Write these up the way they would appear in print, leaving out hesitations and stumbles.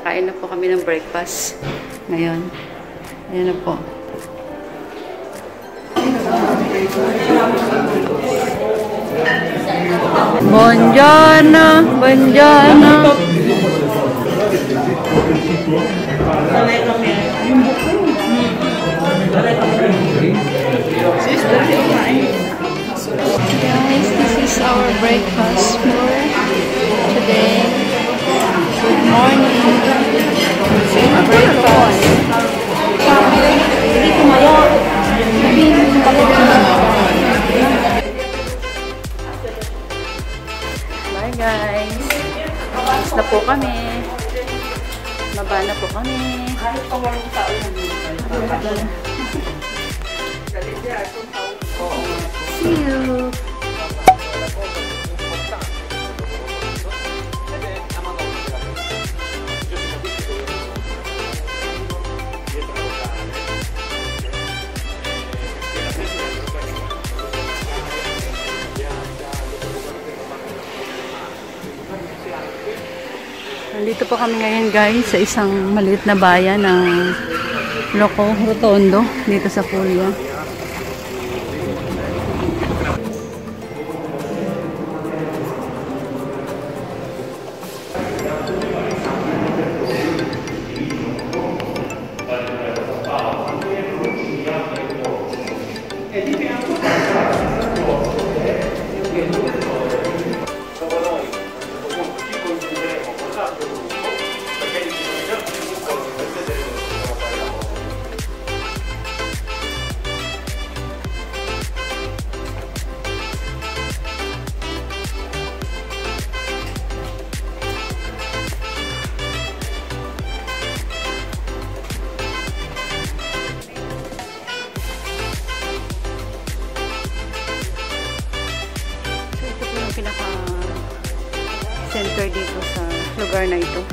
Kakain na po kami ng breakfast ngayon. Ayan na po. Buongiorno! Buongiorno! Guys, this is our breakfast for today. Good morning. Breakfast. Bye guys. Alas na po kami. Baba na po kami. See you. Nandito po kami ngayon guys sa isang maliit na bayan ng Loco Rotondo dito sa Puglia. Pinaka-center dito sa lugar na ito.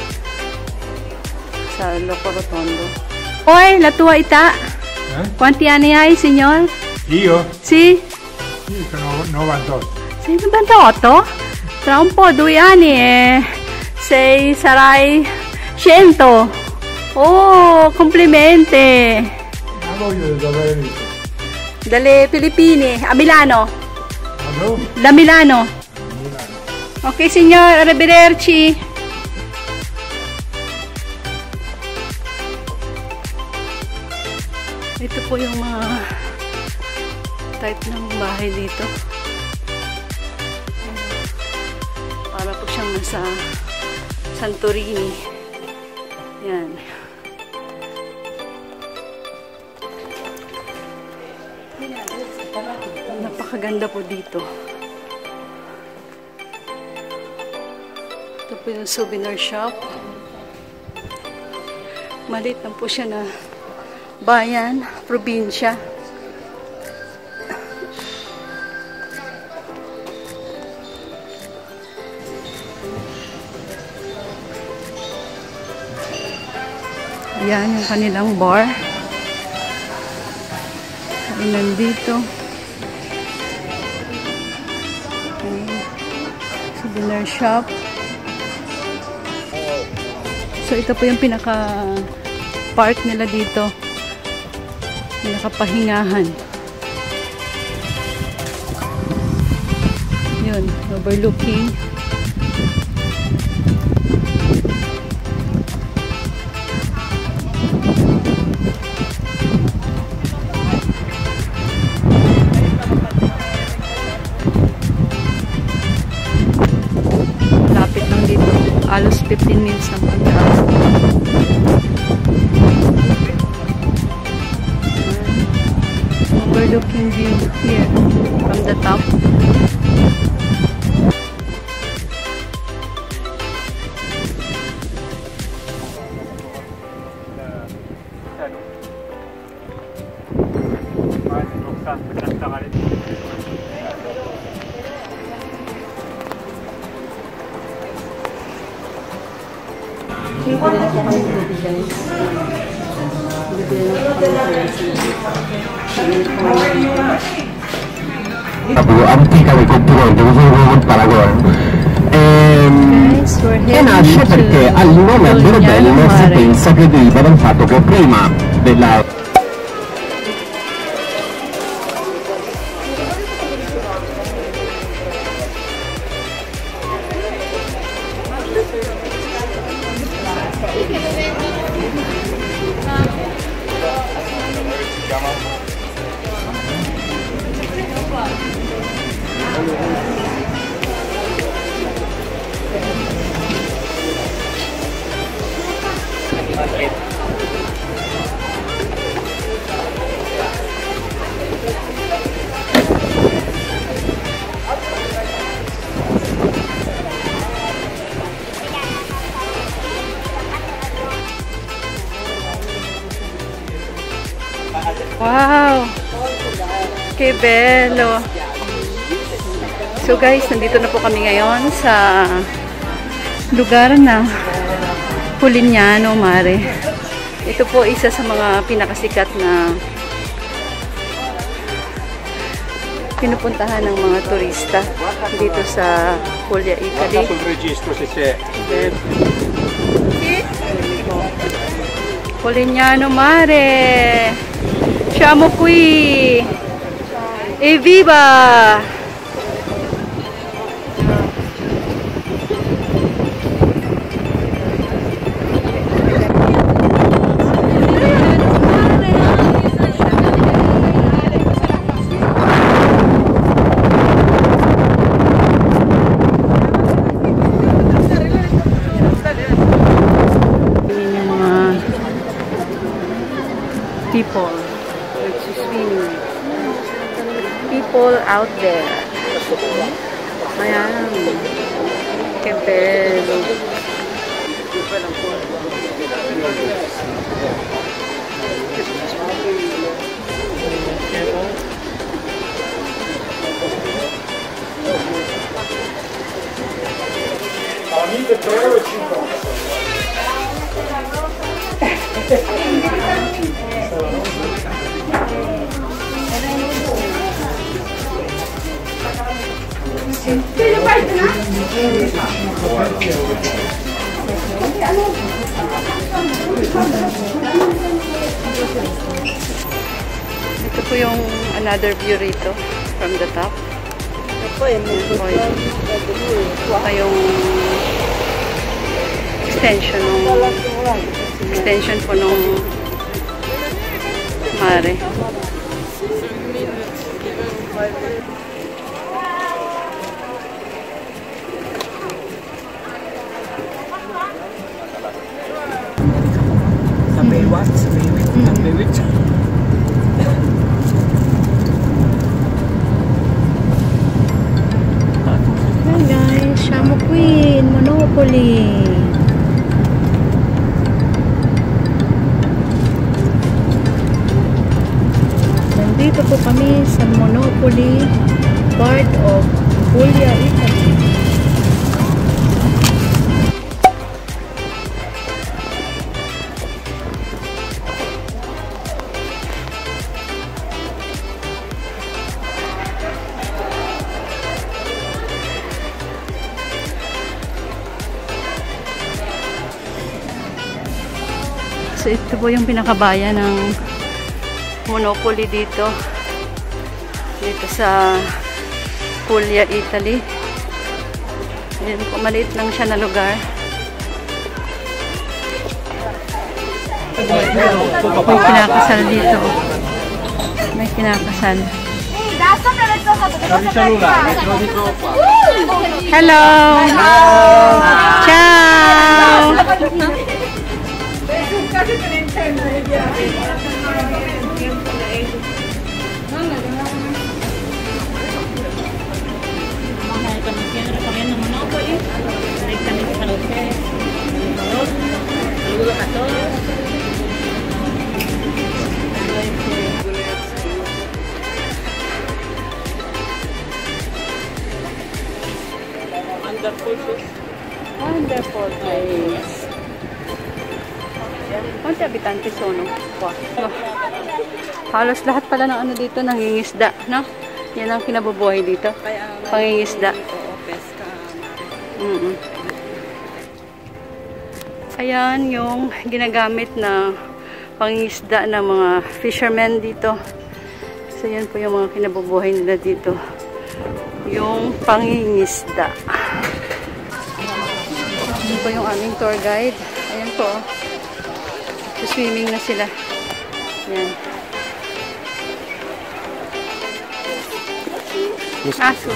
Sa Loco Rotondo. Hoy, la tua età? Quanti anni hai, signor? Io? Sì? Io sono 98. Sei 98? Tra un po', 2 anni e sarai 100. Oh, complimenti! Ma voglio da dove venite? Dalle Filippine, a Milano. Ma dove? Da Milano. Milano. Ok, signor, arrivederci. Ito po yung mga type ng bahay dito. Para po siyang nasa Santorini. Yan. Napakaganda po dito. Ito po yung souvenir shop. Maliit lang po siya na bayan, probinsya. Ayan yung kanilang bar. Kainan dito. Souvenir shop. So ito po yung pinaka park nila dito. Pinakapahingahan. Yun, overlooking. Lapit lang dito. Alos 15 minutes lang pag-drive. Overlooking view here from the top. La più antica dei controlli, così come Paragon. Guys, E nasce perché al nome Alberobello si pensa che deriva dal fatto che prima della... Wow! Que bello! So guys, nandito na po kami ngayon sa lugar na Polignano Mare. Ito po isa sa mga pinakasikat na pinupuntahan ng mga turista dito sa Puglia, Italy. Polignano Mare! Siamo qui! Evviva! People. People out there. Ayan. Que bello. Ito po yung another view rito from the top. Ito yung extension po nung mare. Hi guys, Siamo Queen, Monopoly. Nandito po kami sa Monopoly, part of Puglia, Italy. So ito po yung pinakabayan ng Monopoly dito sa Puglia, Italy. Ayan po, maliit lang siya na lugar. May kinakasal dito. May kinakasal. Hello! Ciao! Saludos a todos. Wonderful place. Quanti abitanti sono qua? Halos lahat pala ng ano dito nangingisda, no? Yan ang kinabubuhay dito. Pangingisda. Ayan yung ginagamit na pangingisda ng mga fishermen dito. So, yan po yung mga kinabubuhay nila dito. Yung pangingisda. Yan po yung aming tour guide. Ayan po. Swimming na sila. Ayan. Aso.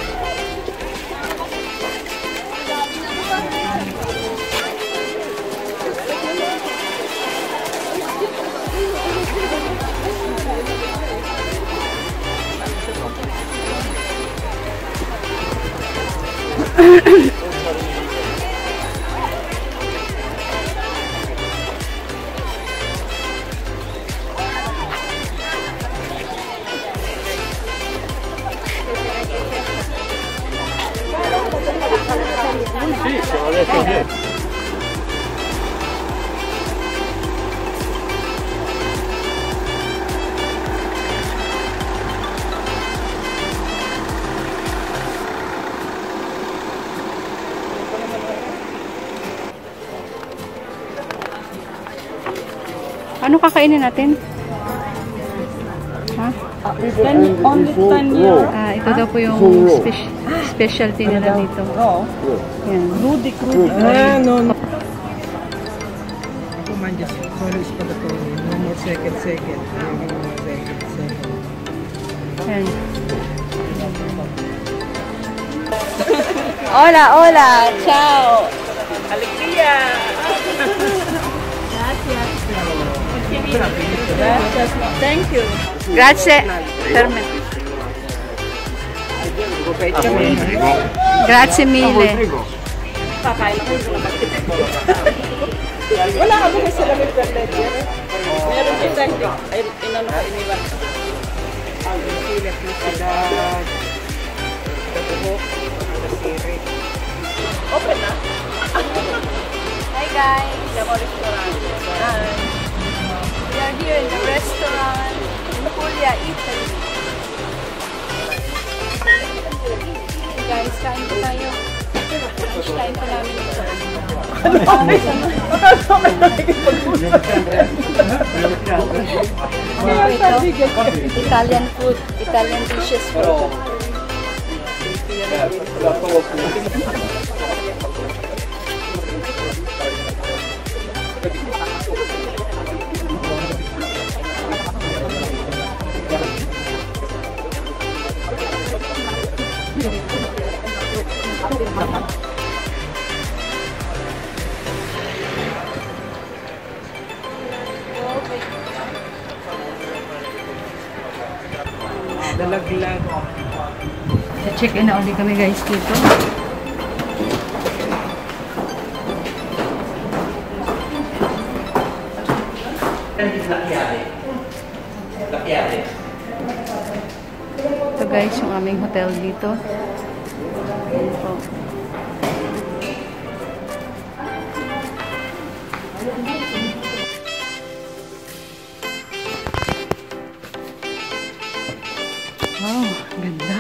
Ano kakainin natin? Ha? Only 10 euro. Ito daw po yung specialty nila dito. Yan. Krudi. No. Kuman just sorry pa to. No more second. Yan. Hola. Ciao. Alegría. Thank you. Grazie. Fermen. Grazie mille. Wala ka ba sila may ledger? Meron din technique. Ay, inano ka iniwan. Ang silat na sila. Open na. Hi guys. Hi. We are here in the restaurant in Puglia, Italy. Guys, kain po tayo. First time pa namin ito. Italian food, Italian dishes po. Dalaglag. Check-in na ulit kami guys dito. Ito guys yung aming hotel dito. Ayan po. Wow, ganda.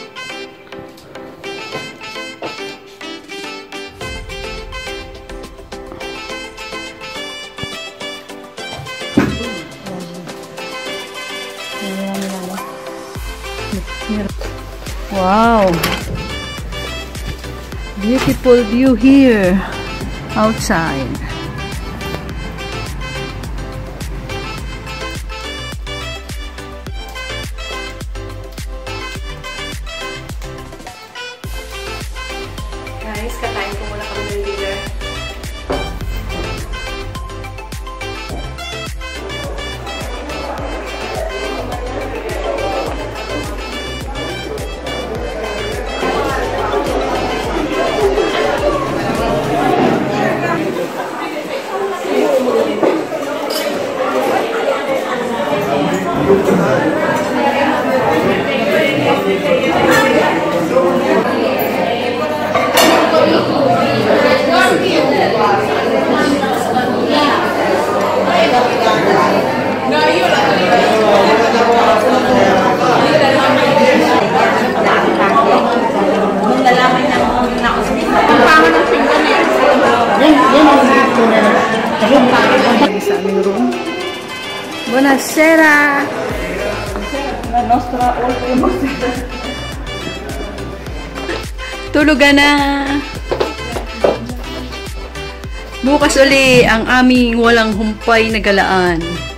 Wow. Beautiful view here outside. Guys, kakain ko muna kami ng dinner. Sa aming room. Buonasera! La nostra ultima Tulugan na! Bukas uli ang aming walang humpay na galaan.